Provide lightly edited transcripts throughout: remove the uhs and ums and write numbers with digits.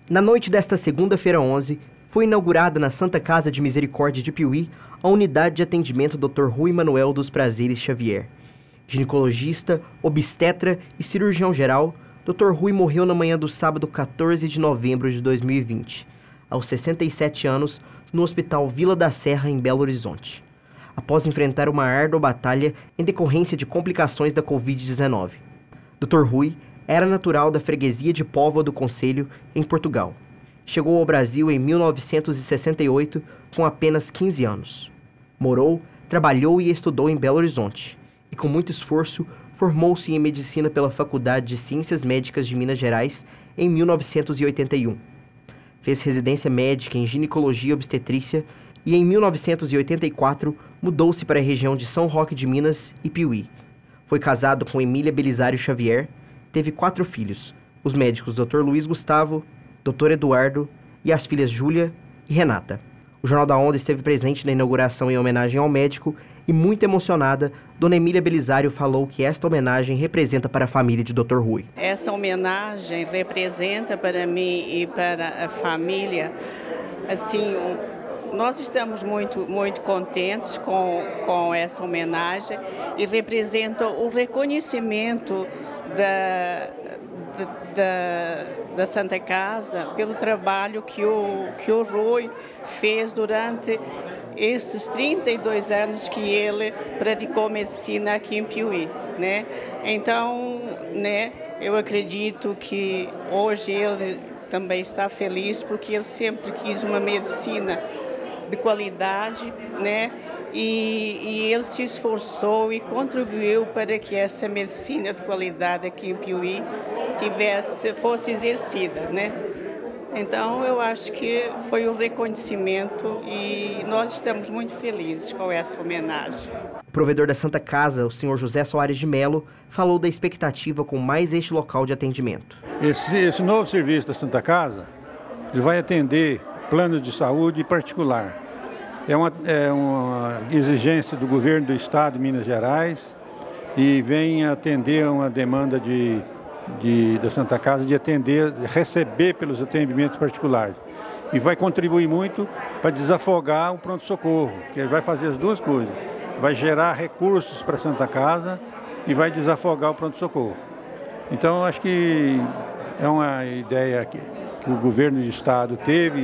Na noite desta segunda-feira 11, foi inaugurada na Santa Casa de Misericórdia de Piuí a unidade de atendimento Dr. Rui Manuel dos Prazeres Xavier. Ginecologista, obstetra e cirurgião geral, Dr. Rui morreu na manhã do sábado 14 de novembro de 2020, aos 67 anos, no Hospital Vila da Serra, em Belo Horizonte, após enfrentar uma árdua batalha em decorrência de complicações da Covid-19. Dr. Rui era natural da freguesia de Póvoa do Conselho, em Portugal. Chegou ao Brasil em 1968, com apenas 15 anos. Morou, trabalhou e estudou em Belo Horizonte, e com muito esforço, formou-se em medicina pela Faculdade de Ciências Médicas de Minas Gerais em 1981. Fez residência médica em ginecologia e obstetrícia e em 1984 mudou-se para a região de São Roque de Minas e Piuí. Foi casado com Emília Belisário Xavier, teve 4 filhos, os médicos Dr. Luiz Gustavo, Dr. Eduardo e as filhas Júlia e Renata. O Jornal da Onda esteve presente na inauguração em homenagem ao médico e, muito emocionada, Dona Emília Belisário falou que esta homenagem representa para a família de Dr. Rui. Esta homenagem representa para mim e para a família, assim, nós estamos muito contentes com essa homenagem e representa o reconhecimento da Santa Casa pelo trabalho que o Rui fez durante esses 32 anos que ele praticou medicina aqui em Piuí, né? Então, né, eu acredito que hoje ele também está feliz porque ele sempre quis uma medicina de qualidade, né? E ele se esforçou e contribuiu para que essa medicina de qualidade aqui em Piuí fosse exercida, né? Então, eu acho que foi um reconhecimento e nós estamos muito felizes com essa homenagem. O provedor da Santa Casa, o senhor José Soares de Melo, falou da expectativa com mais este local de atendimento. Esse novo serviço da Santa Casa, ele vai atender planos de saúde particular. É uma exigência do governo do estado de Minas Gerais e vem atender uma demanda da Santa Casa de receber pelos atendimentos particulares. E vai contribuir muito para desafogar o pronto-socorro, que vai fazer as duas coisas. Vai gerar recursos para a Santa Casa e vai desafogar o pronto-socorro. Então, acho que é uma ideia que o governo do estado teve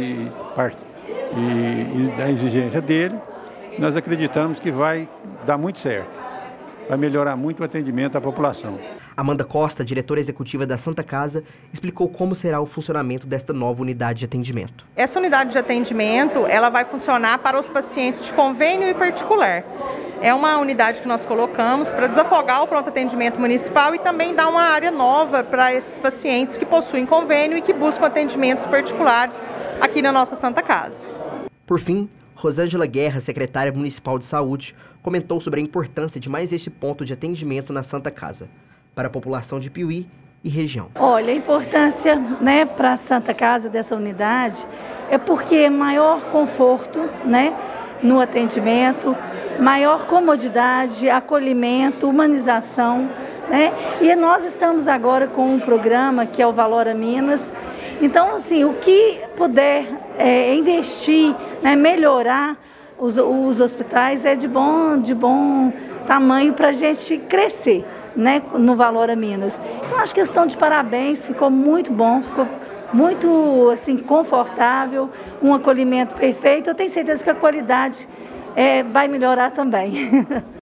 e da exigência dele, nós acreditamos que vai dar muito certo, vai melhorar muito o atendimento à população. Amanda Costa, diretora executiva da Santa Casa, explicou como será o funcionamento desta nova unidade de atendimento. Essa unidade de atendimento, ela vai funcionar para os pacientes de convênio e particular. É uma unidade que nós colocamos para desafogar o pronto atendimento municipal e também dar uma área nova para esses pacientes que possuem convênio e que buscam atendimentos particulares aqui na nossa Santa Casa. Por fim, Rosângela Guerra, secretária municipal de saúde, comentou sobre a importância de mais este ponto de atendimento na Santa Casa, para a população de Piuí e região. Olha, a importância, né, para a Santa Casa dessa unidade é porque maior conforto, né, no atendimento, maior comodidade, acolhimento, humanização, né? E nós estamos agora com um programa que é o Valora Minas. Então, assim, o que puder investir, né, melhorar os hospitais é de bom tamanho para a gente crescer, né, no Valora Minas. Então, acho que estão de parabéns, ficou muito bom, ficou muito assim, confortável, um acolhimento perfeito. Eu tenho certeza que a qualidade vai melhorar também.